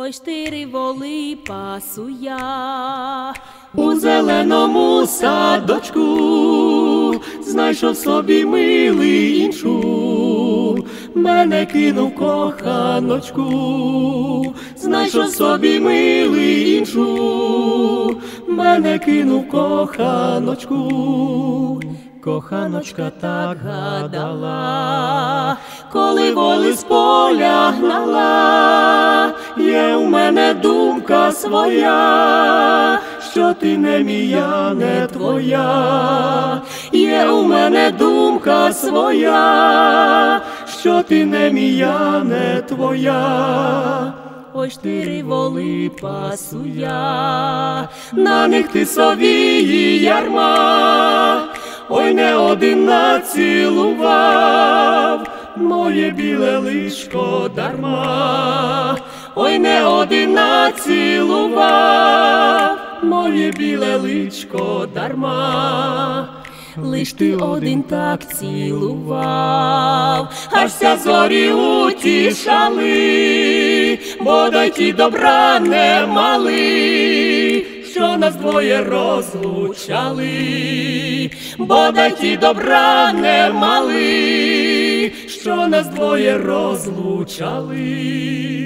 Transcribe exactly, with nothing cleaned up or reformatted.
Ой, штири воли пасу я у зеленому садочку, знайшов собі милий іншу, мене кинув коханочку, знайшов собі милий іншу, мене кинув коханочку. Коханочка так гадала, коли воли з поля гнала, є у мене думка своя, що ти не мія, не твоя. Є у мене думка своя, що ти не мія, не твоя. Ой, штири воли пасу я, на них тисовії ярма, ой, не один націлував моє біле личко дарма. Ой, не один націлував моє біле личко дарма. Лиш ти один так цілував, аж ся зорі утішали, бодай ті добра не мали, що нас двоє розлучали. Бодай ті добра не мали, що нас двоє розлучали.